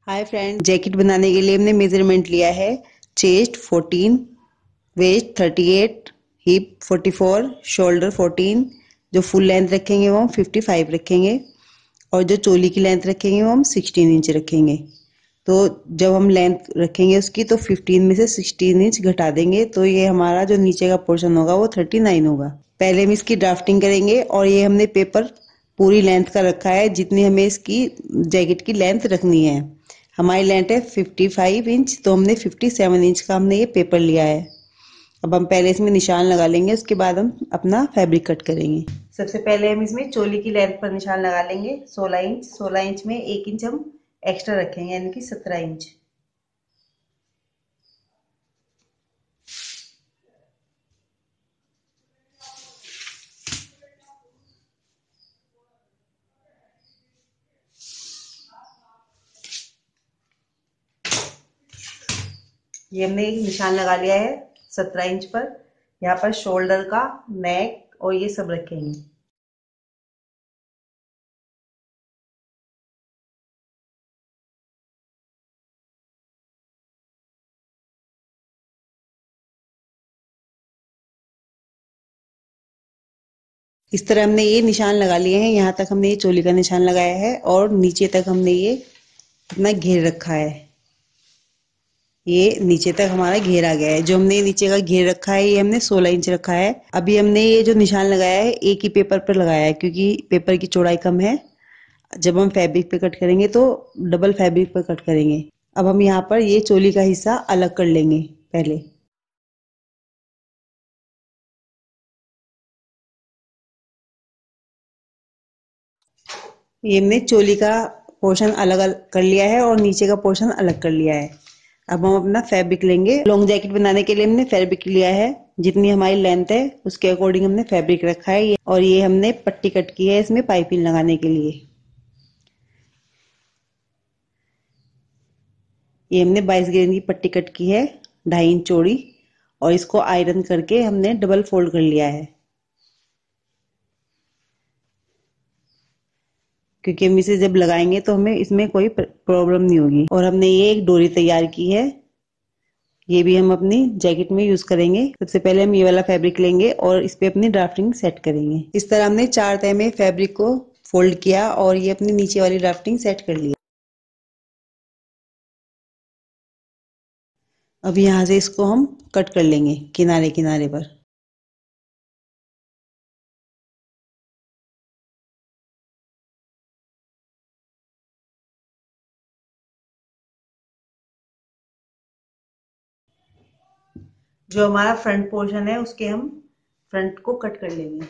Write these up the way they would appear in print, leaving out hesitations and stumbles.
Hi friend, jacket बनाने के लिए हमने मेजरमेंट लिया है। Chest 14, waist 38, hip 44, shoulder 14। जो फुल लेंथ रखेंगे वो हम 55 रखेंगे और जो चोली की लेंथ रखेंगे वो हम 16 इंच रखेंगे। तो जब हम लेंथ रखेंगे उसकी तो 15 में से 16 इंच घटा देंगे तो ये हमारा जो नीचे का पोर्शन होगा वो 39 होगा। पहले हम इसकी ड्राफ्टिंग करेंगे और ये हमने पेपर पूरी लेंथ का रखा है जितनी हमें इसकी जैकेट की लेंथ रखनी है। हमारी लेंथ है 55 इंच, तो हमने 57 इंच का हमने ये पेपर लिया है। अब हम पहले इसमें निशान लगा लेंगे, उसके बाद हम अपना फैब्रिक कट करेंगे। सबसे पहले हम इसमें चोली की लेंथ पर निशान लगा लेंगे 16 इंच। 16 इंच में 1 इंच हम एक्स्ट्रा रखेंगे, यानी कि 17 इंच। ये हमने एक निशान लगा लिया है 17 इंच पर। यहाँ पर शोल्डर का, नेक और ये सब रखेंगे। इस तरह हमने ये निशान लगा लिए हैं। यहाँ तक हमने ये चोली का निशान लगाया है और नीचे तक हमने ये अपना घेर रखा है। ये नीचे तक हमारा घेर आ गया है। जो हमने नीचे का घेर रखा है ये हमने 16 इंच रखा है। अभी हमने ये जो निशान लगाया है एक ही पेपर पर लगाया है क्योंकि पेपर की चौड़ाई कम है। जब हम फैब्रिक पे कट करेंगे तो डबल फैब्रिक पर कट करेंगे। अब हम यहाँ पर ये चोली का हिस्सा अलग कर लेंगे। पहले ये हमने चोली का पोर्शन अलग अलग कर लिया है और नीचे का पोर्शन अलग कर लिया है। अब हम अपना फैब्रिक लेंगे। लॉन्ग जैकेट बनाने के लिए हमने फैब्रिक लिया है, जितनी हमारी लेंथ है उसके अकॉर्डिंग हमने फैब्रिक रखा है और ये हमने पट्टी कट की है इसमें पाइपिंग लगाने के लिए। ये हमने 22 ग्रेन की पट्टी कट की है, 2.5 इंच चौड़ी, और इसको आयरन करके हमने डबल फोल्ड कर लिया है क्योंकि हम इसे जब लगाएंगे तो हमें इसमें कोई प्रॉब्लम नहीं होगी। और हमने ये एक डोरी तैयार की है, ये भी हम अपनी जैकेट में यूज करेंगे। सबसे पहले हम ये वाला फैब्रिक लेंगे और इस पे अपनी ड्राफ्टिंग सेट करेंगे। इस तरह हमने 4 तह में फैब्रिक को फोल्ड किया और ये अपनी नीचे वाली ड्राफ्टिंग सेट कर ली। अब यहाँ से इसको हम कट कर लेंगे किनारे किनारे पर। जो हमारा फ्रंट पोर्शन है उसके हम फ्रंट को कट कर लेंगे।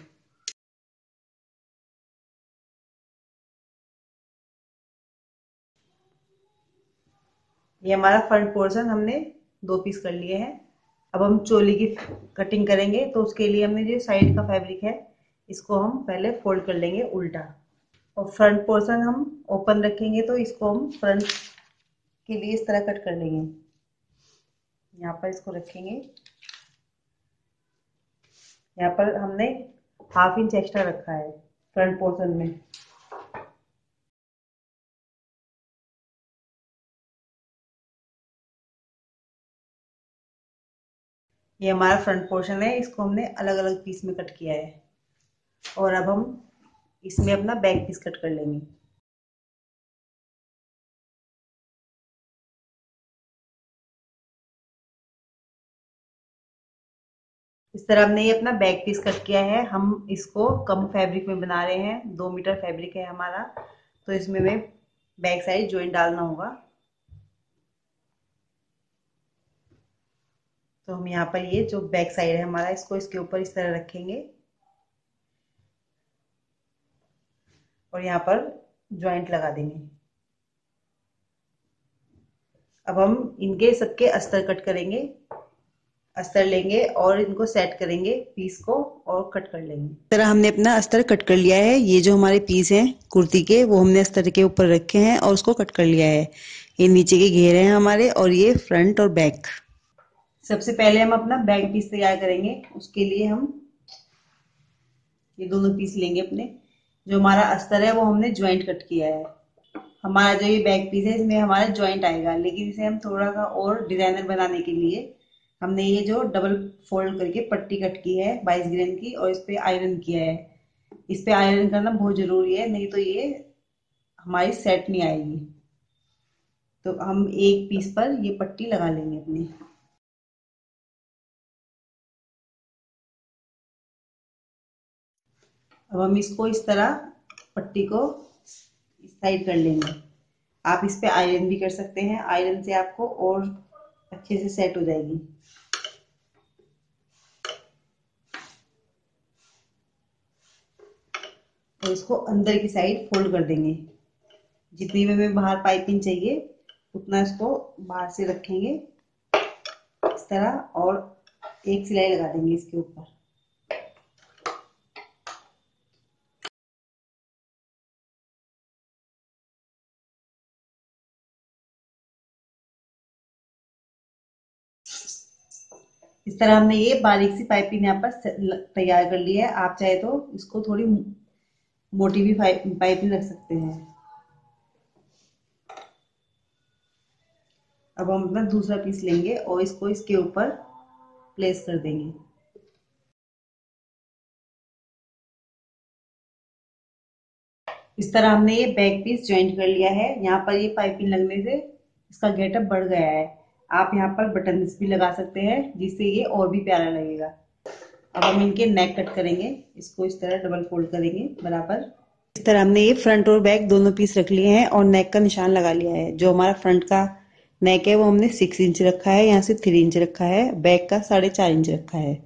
ये हमारा फ्रंट पोर्शन हमने 2 पीस कर लिए हैं। अब हम चोली की कटिंग करेंगे तो उसके लिए हमने जो साइड का फैब्रिक है इसको हम पहले फोल्ड कर लेंगे उल्टा, और फ्रंट पोर्शन हम ओपन रखेंगे तो इसको हम फ्रंट के लिए इस तरह कट कर लेंगे। यहाँ पर इसको रखेंगे। यहाँ पर हमने 1/2 इंच एक्स्ट्रा रखा है फ्रंट पोर्शन में। ये हमारा फ्रंट पोर्शन है, इसको हमने अलग अलग पीस में कट किया है और अब हम इसमें अपना बैक पीस कट कर लेंगे। इस तरह हमने ये अपना बैक पीस कट किया है। हम इसको कम फैब्रिक में बना रहे हैं, 2 मीटर फैब्रिक है हमारा, तो इसमें हमें बैक साइड जॉइंट डालना होगा। तो हम यहाँ पर ये जो बैक साइड है हमारा इसको इसके ऊपर इस तरह रखेंगे और यहाँ पर जॉइंट लगा देंगे। अब हम इनके सबके अस्तर कट करेंगे। अस्तर लेंगे और इनको सेट करेंगे पीस को और कट कर लेंगे। इस तरह हमने अपना अस्तर कट कर लिया है। ये जो हमारे पीस हैं कुर्ती के वो हमने अस्तर के ऊपर रखे हैं और उसको कट कर लिया है। ये नीचे के घेरे हैं हमारे और ये फ्रंट और बैक। सबसे पहले हम अपना बैक पीस तैयार करेंगे। उसके लिए हम ये दोनों पीस लेंगे अपने। जो हमारा अस्तर है वो हमने ज्वाइंट कट किया है। हमारा जो ये बैक पीस है इसमें हमारा जॉइंट आएगा, लेकिन इसे हम थोड़ा सा और डिजाइनर बनाने के लिए हमने ये जो डबल फोल्ड करके पट्टी कट की है 22 ग्रेन की और इस पे आयरन किया है। इस पे आयरन करना बहुत जरूरी है, नहीं तो ये हमारी सेट नहीं आएगी। तो हम एक पीस पर ये पट्टी लगा लेंगे अपनी। अब हम इसको इस तरह पट्टी को इस साइड कर लेंगे। आप इस पे आयरन भी कर सकते हैं, आयरन से आपको और अच्छे से सेट हो जाएगी। और इसको अंदर की साइड फोल्ड कर देंगे। जितनी में हमें बाहर पाइपिंग चाहिए उतना इसको बाहर से रखेंगे इस तरह, और एक सिलाई लगा देंगे इसके ऊपर। इस तरह हमने ये बारीक सी पाइपिंग यहाँ पर तैयार कर ली है। आप चाहे तो इसको थोड़ी मोटी भी पाइपिंग रख सकते हैं। अब हम अपना दूसरा पीस लेंगे और इसको इसके ऊपर प्लेस कर देंगे। इस तरह हमने ये बैक पीस ज्वाइंट कर लिया है। यहाँ पर ये पाइपिंग लगने से इसका गेटअप बढ़ गया है। आप यहाँ पर बटन्स भी लगा सकते हैं जिससे ये और भी प्यारा लगेगा। अब हम इनके नेक कट करेंगे। इसको इस तरह डबल फोल्ड करेंगे बराबर। इस तरह हमने ये फ्रंट और बैक दोनों पीस रख लिए हैं और नेक का निशान लगा लिया है। जो हमारा फ्रंट का नेक है वो हमने 6 इंच रखा है, यहाँ से 3 इंच रखा है, बैक का 4.5 इंच रखा है।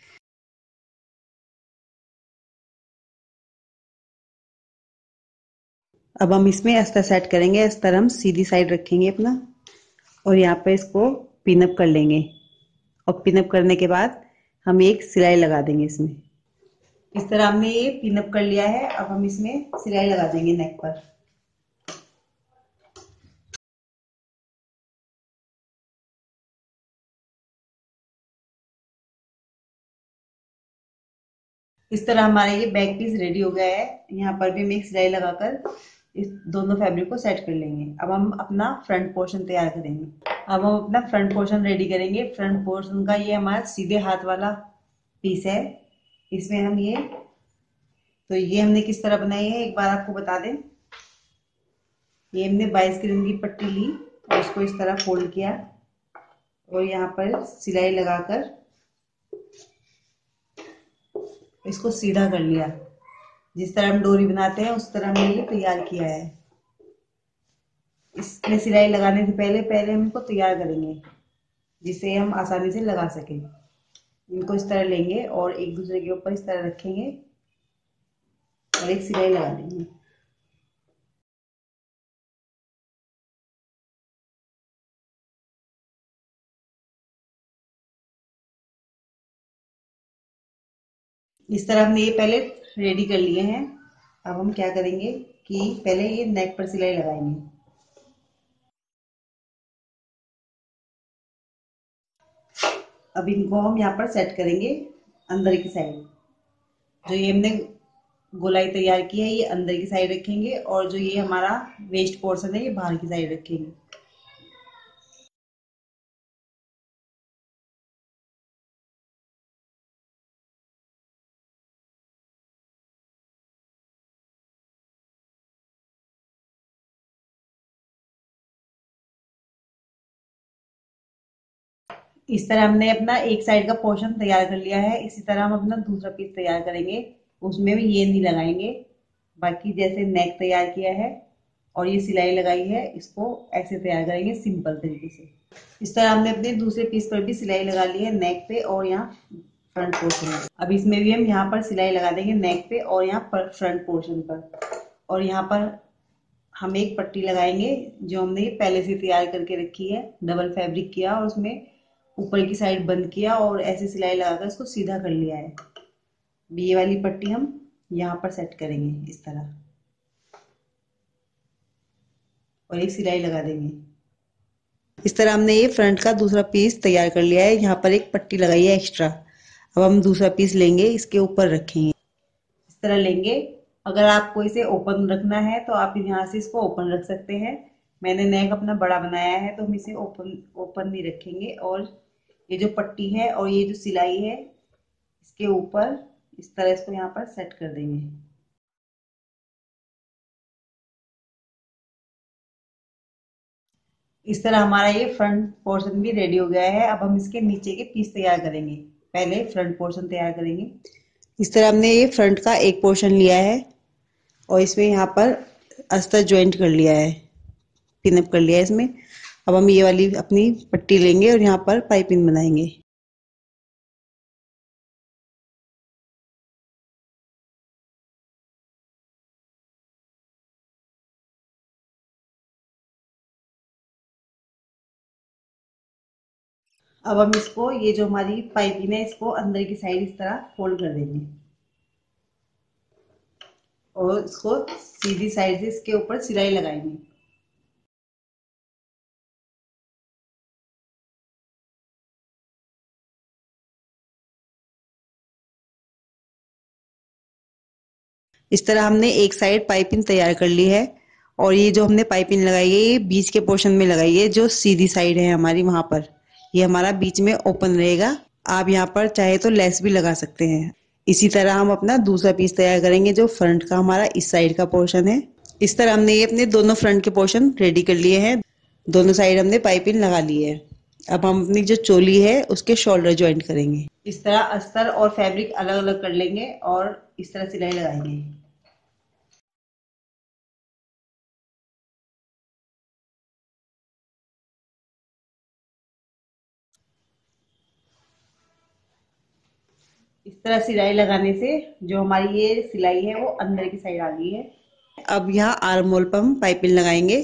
अब हम इसमें अस्तर सेट करेंगे। अस्तर हम सीधी साइड रखेंगे अपना और यहाँ पे इसको पिनअप कर लेंगे और पिनअप करने के बाद हम एक सिलाई लगा देंगे इसमें। इस तरह हमने ये पिनअप कर लिया है। अब हम इसमें सिलाई लगा देंगे नेक पर। इस तरह हमारा ये बैक पीस रेडी हो गया है। यहाँ पर भी हम एक सिलाई लगाकर इस दोनों फैब्रिक को सेट कर लेंगे। अब हम अपना फ्रंट पोर्शन तैयार करेंगे। अब हम अपना फ्रंट पोर्शन रेडी करेंगे। फ्रंट पोर्शन का ये हमारा सीधे हाथ वाला पीस है। इसमें हम ये हमने किस तरह बनाई है एक बार आपको बता दें। ये हमने 22 ग्रेन की पट्टी ली और इसको इस तरह फोल्ड किया और यहाँ पर सिलाई लगाकर इसको सीधा कर लिया। जिस तरह हम डोरी बनाते हैं उस तरह हमने ये तैयार किया है। इसमें सिलाई लगाने से पहले पहले हम इनको तैयार करेंगे जिससे हम आसानी से लगा सकें। इनको इस तरह लेंगे और एक दूसरे के ऊपर इस तरह रखेंगे और एक सिलाई लगा देंगे। इस तरह हमने ये पहले रेडी कर लिए हैं। अब हम क्या करेंगे कि पहले ये नेक पर सिलाई लगाएंगे। अब इनको हम यहाँ पर सेट करेंगे अंदर की साइड। जो ये हमने गोलाई तैयार की है ये अंदर की साइड रखेंगे और जो ये हमारा वेस्ट पोर्शन है ये बाहर की साइड रखेंगे। इस तरह हमने अपना एक साइड का पोर्शन तैयार कर लिया है। इसी तरह हम अपना दूसरा पीस तैयार करेंगे। उसमें भी ये नहीं लगाएंगे। बाकी जैसे नेक तैयार किया है और ये सिलाई लगाई है इसको ऐसे तैयार करेंगे सिंपल तरीके से। इस तरह हमने अपने दूसरे पीस पर भी सिलाई लगा ली है नेक पे और यहाँ फ्रंट पोर्शन में। अब इसमें भी हम यहाँ पर सिलाई लगा देंगे नेक पे और यहाँ पर फ्रंट पोर्शन पर। और यहाँ पर हम एक पट्टी लगाएंगे जो हमने पहले से तैयार करके रखी है। डबल फैब्रिक किया और उसमें ऊपर की साइड बंद किया और ऐसे सिलाई लगाकर इसको सीधा कर लिया है। ये वाली पट्टी हम यहाँ पर सेट करेंगे इस तरह और एक सिलाई लगा देंगे। इस तरह हमने ये फ्रंट का दूसरा पीस तैयार कर लिया है। यहाँ पर एक पट्टी लगाई है एक्स्ट्रा। अब हम दूसरा पीस लेंगे इसके ऊपर रखेंगे। इस तरह लेंगे अगर आपको इसे ओपन रखना है तो आप यहाँ से इसको ओपन रख सकते हैं। मैंने नेक अपना बड़ा बनाया है तो हम इसे ओपन ओपन नहीं रखेंगे। और ये जो पट्टी है और ये जो सिलाई है इसके ऊपर इस तरह इसको यहाँ पर सेट कर देंगे। इस तरह हमारा ये फ्रंट पोर्शन भी रेडी हो गया है। अब हम इसके नीचे के पीस तैयार करेंगे। पहले फ्रंट पोर्शन तैयार करेंगे। इस तरह हमने ये फ्रंट का एक पोर्शन लिया है और इसमें यहाँ पर अस्तर ज्वाइंट कर लिया है, पिन अप कर लिया है इसमें। अब हम ये वाली अपनी पट्टी लेंगे और यहाँ पर पाइपिंग बनाएंगे। अब हम इसको, ये जो हमारी पाइपिंग है, इसको अंदर की साइड इस तरह फोल्ड कर देंगे और इसको सीधी साइड से इसके ऊपर सिलाई लगाएंगे। इस तरह हमने एक साइड पाइपिंग तैयार कर ली है और ये जो हमने पाइपिंग लगाई है ये बीच के पोर्शन में लगाई है, जो सीधी साइड है हमारी, वहां पर ये हमारा बीच में ओपन रहेगा। आप यहाँ पर चाहे तो लेस भी लगा सकते हैं। इसी तरह हम अपना दूसरा पीस तैयार करेंगे जो फ्रंट का हमारा इस साइड का पोर्शन है। इस तरह हमने ये अपने दोनों फ्रंट के पोर्शन रेडी कर लिए हैं। दोनों साइड हमने पाइपिंग लगा ली है। अब हम अपनी जो चोली है उसके शोल्डर ज्वाइंट करेंगे। इस तरह अस्तर और फैब्रिक अलग अलग कर लेंगे और इस तरह सिलाई लगाएंगे। इस तरह सिलाई लगाने से जो हमारी ये सिलाई है वो अंदर की साइड आ गई है। अब यहाँ आर्म होल पर हम पाइपिंग लगाएंगे।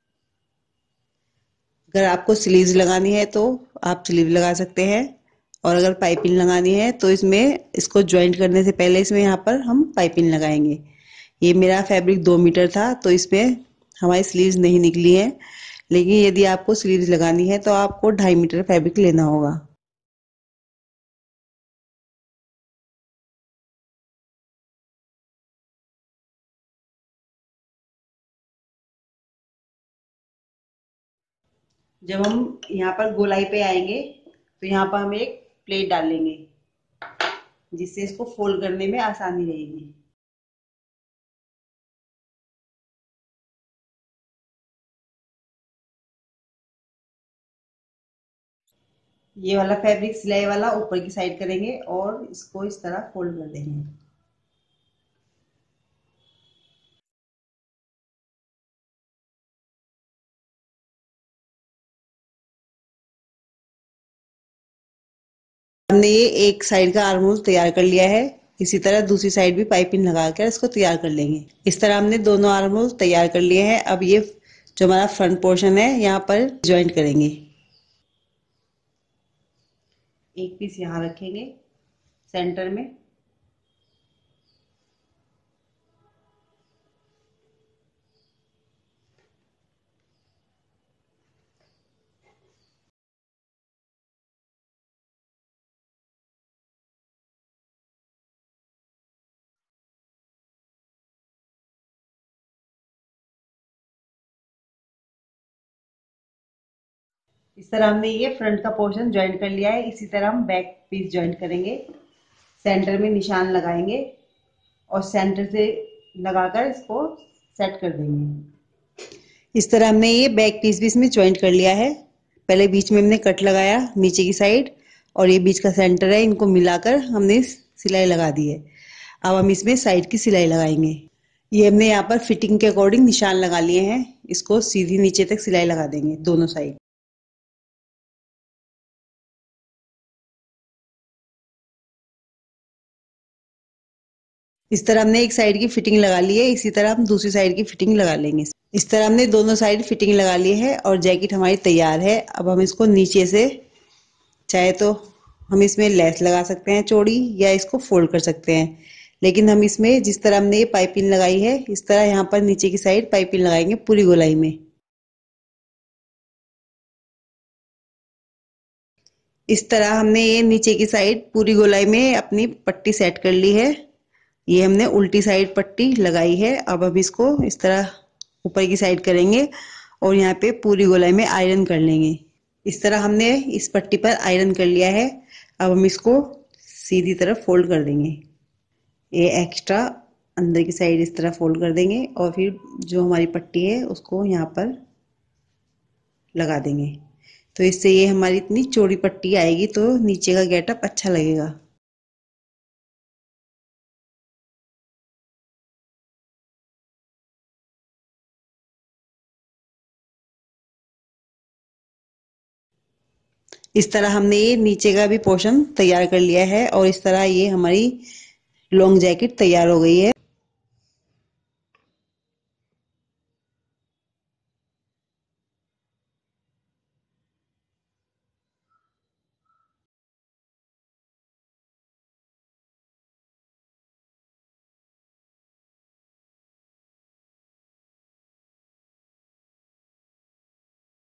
अगर आपको स्लीव्स लगानी है तो आप स्लीव लगा सकते हैं और अगर पाइपिंग लगानी है तो इसमें इसको ज्वाइंट करने से पहले इसमें यहाँ पर हम पाइपिंग लगाएंगे। ये मेरा फैब्रिक 2 मीटर था तो इसमें हमारी स्लीव्स नहीं निकली है, लेकिन यदि आपको स्लीव्स लगानी है तो आपको 2.5 मीटर फैब्रिक लेना होगा। जब हम यहाँ पर गोलाई पे आएंगे तो यहाँ पर हम एक प्लेट डाल लेंगे जिससे इसको फोल्ड करने में आसानी रहेगी। ये वाला फैब्रिक सिलाई वाला ऊपर की साइड करेंगे और इसको इस तरह फोल्ड कर देंगे। हमने ये एक साइड का आर्म होल तैयार कर लिया है। इसी तरह दूसरी साइड भी पाइपिंग लगा कर इसको तैयार कर लेंगे। इस तरह हमने दोनों आर्म होल तैयार कर लिए हैं। अब ये जो हमारा फ्रंट पोर्शन है यहाँ पर ज्वाइंट करेंगे। एक पीस यहाँ रखेंगे सेंटर में। इस तरह हमने ये फ्रंट का पोर्शन ज्वाइंट कर लिया है। इसी तरह हम बैक पीस ज्वाइंट करेंगे। सेंटर में निशान लगाएंगे और सेंटर से लगाकर इसको सेट कर देंगे। इस तरह हमने ये बैक पीस भी इसमें ज्वाइंट कर लिया है। पहले बीच में हमने कट लगाया नीचे की साइड और ये बीच का सेंटर है, इनको मिलाकर हमने सिलाई लगा दी है। अब हम इसमें साइड की सिलाई लगाएंगे। ये हमने यहाँ पर फिटिंग के अकॉर्डिंग निशान लगा लिए हैं। इसको सीधी नीचे तक सिलाई लगा देंगे दोनों साइड। इस तरह हमने एक साइड की फिटिंग लगा ली है। इसी तरह हम दूसरी साइड की फिटिंग लगा लेंगे। इस तरह हमने दोनों साइड फिटिंग लगा ली है और जैकेट हमारी तैयार है। अब हम इसको नीचे से चाहे तो हम इसमें लेस लगा सकते हैं चौड़ी, या इसको फोल्ड कर सकते हैं, लेकिन हम इसमें जिस तरह हमने ये पाइपिंग लगाई है इस तरह यहाँ पर नीचे की साइड पाइपिंग लगाएंगे पूरी गोलाई में। इस तरह हमने ये नीचे की साइड पूरी गोलाई में अपनी पट्टी सेट कर ली है। ये हमने उल्टी साइड पट्टी लगाई है। अब हम इसको इस तरह ऊपर की साइड करेंगे और यहाँ पे पूरी गोलाई में आयरन कर लेंगे। इस तरह हमने इस पट्टी पर आयरन कर लिया है। अब हम इसको सीधी तरफ फोल्ड कर देंगे। ये एक्स्ट्रा अंदर की साइड इस तरह फोल्ड कर देंगे और फिर जो हमारी पट्टी है उसको यहाँ पर लगा देंगे। तो इससे ये हमारी इतनी चौड़ी पट्टी आएगी तो नीचे का गेटअप अच्छा लगेगा। इस तरह हमने ये नीचे का भी पोर्शन तैयार कर लिया है और इस तरह ये हमारी लॉन्ग जैकेट तैयार हो गई है।